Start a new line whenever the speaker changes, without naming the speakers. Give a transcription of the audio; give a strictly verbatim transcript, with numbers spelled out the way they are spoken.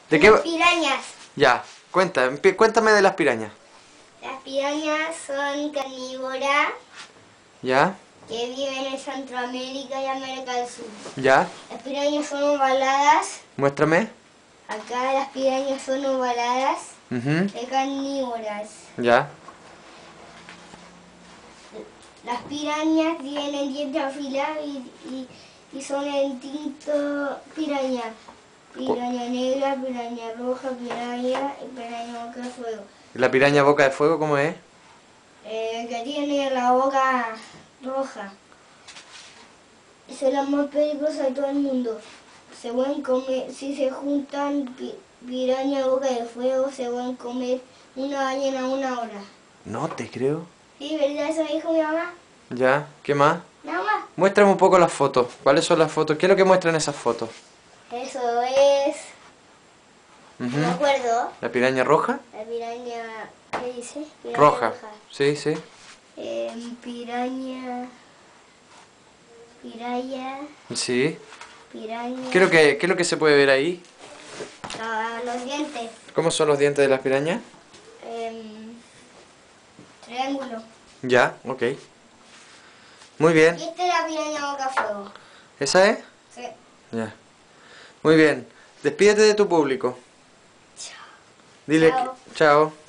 ¿De qué?
Las pirañas.
Ya, cuenta, empie- cuéntame de las pirañas.
Las pirañas son carnívoras
Ya,
que viven en Centroamérica y América del Sur.
ya,
Las pirañas son ovaladas.
muéstrame.
Acá las pirañas son ovaladas
Ujú,
de carnívoras.
ya,
Las pirañas tienen dientes afilados y, y, y son en tinto piraña. Piraña negra, piraña roja, piraña y piraña boca de fuego.
¿y la piraña boca de fuego cómo es?
Eh, que tiene la boca roja. Son las más peligrosas de todo el mundo. Se pueden comer, si se juntan pi- piraña boca de fuego, se pueden comer una ballena en una hora.
No te creo.
¿Sí, verdad? Eso me dijo mi mamá.
Ya, ¿qué más?
Nada más.
Muéstrame un poco las fotos. ¿Cuáles son las fotos? ¿Qué es lo que muestran esas fotos?
Eso es...
Ujú.
No me acuerdo.
¿La piraña roja?
La piraña... ¿Qué dice? Piraña
Roja. Sí, sí.
Eh, piraña... Piraña...
Sí.
Piraña...
¿Qué es lo que, qué es lo que se puede ver ahí?
Ah, los dientes.
¿Cómo son los dientes de las pirañas?
Em, triángulo.
Ya, ok. Muy bien.
Y esta es la piraña boca a fuego.
¿Esa es?
Sí.
Ya. Muy bien. Despídete de tu público.
Chao.
Dile
Chao.
que... Chao.